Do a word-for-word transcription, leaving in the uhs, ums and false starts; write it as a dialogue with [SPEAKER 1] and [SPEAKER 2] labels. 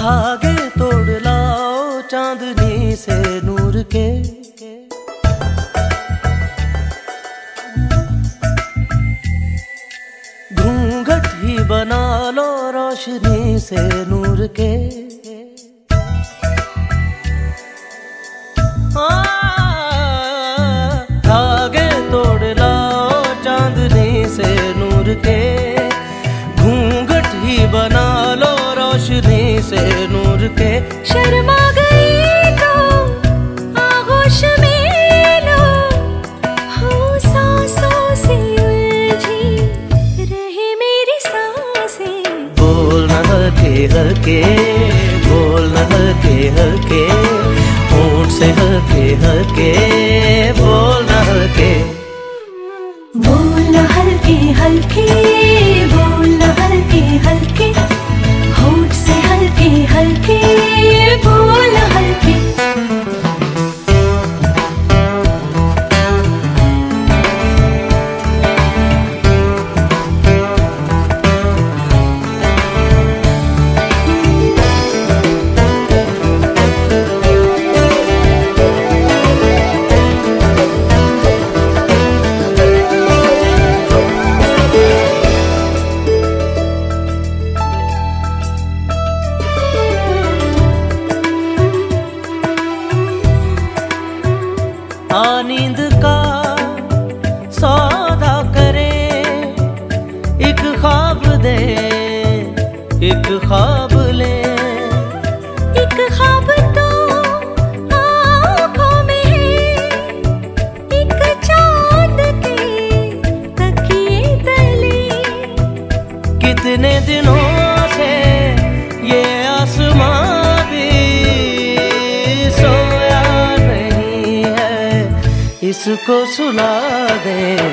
[SPEAKER 1] धागे तोड़ लाओ चांदनी से नूर के, घूंघट ही बना लो रोशनी से नूर के। धागे तोड़ लाओ चांदनी से नूर के, घूंघट ही बना लो रोशनी से नूर के।
[SPEAKER 2] शर्मा गई तो आगोश में लो, हो सांसों से उलझी रहे मेरी सांसें।
[SPEAKER 1] बोल न हल्के हल्के, बोल न हल्के हल्के, होंठ से हल्के हल्के, बोल न हल्के।
[SPEAKER 2] बोल न हल्के हल्के, बोल न हल्के हल्के, होंठ से हल्के हल्के, बोल न हल्के।
[SPEAKER 1] आ नींद का सौदा करे, एक ख्वाब दे एक ख्वाब ले।
[SPEAKER 2] एक ख्वाब तो आँखों में है, एक चाँद के तकिए तले।
[SPEAKER 1] कितने दिनों से ये आसमां भी सोया नहीं है, इसको सुला दे।